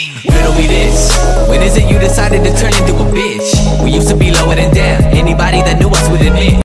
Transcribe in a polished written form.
Riddle me this, when is it you decided to turn into a bitch? We used to be lower than down, anybody that knew us would admit